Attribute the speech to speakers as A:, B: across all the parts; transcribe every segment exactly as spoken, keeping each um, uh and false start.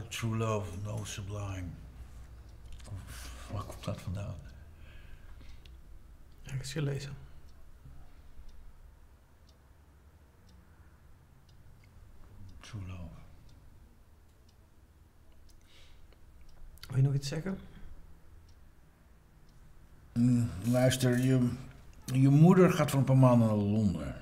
A: true love, no sublime. Of, waar komt dat vandaan?
B: Ergens gelezen.
A: True love.
B: Wil je nog iets zeggen?
A: Mm, luister, je, je moeder gaat voor een paar maanden naar Londen.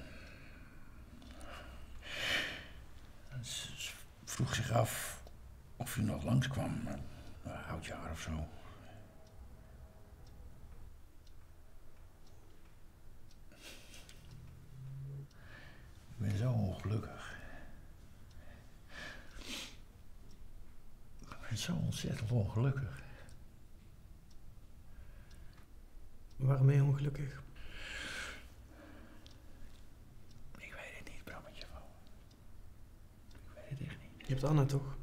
A: Ze ze vroeg zich af of je nog langskwam. Een oudjaar of zo. Ik ben zo ongelukkig. Ik ben zo ontzettend ongelukkig.
B: Waarom ben je ongelukkig?
A: Ik weet het niet, Brammetje. Ik weet het echt niet.
B: Je hebt Anna toch?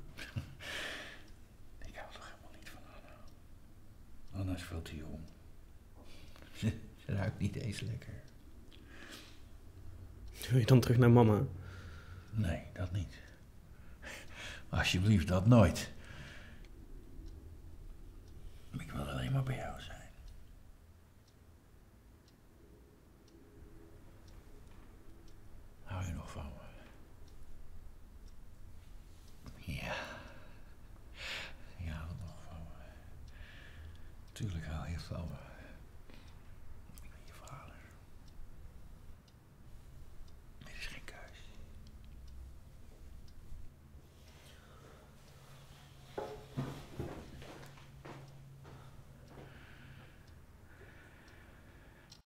A: Ik hou toch helemaal niet van Anna. Anna is veel te jong. Ze, ze ruikt niet eens lekker.
B: Wil je dan terug naar mama?
A: Nee, dat niet. Alsjeblieft, dat nooit. Ik wil alleen maar bij jou zijn.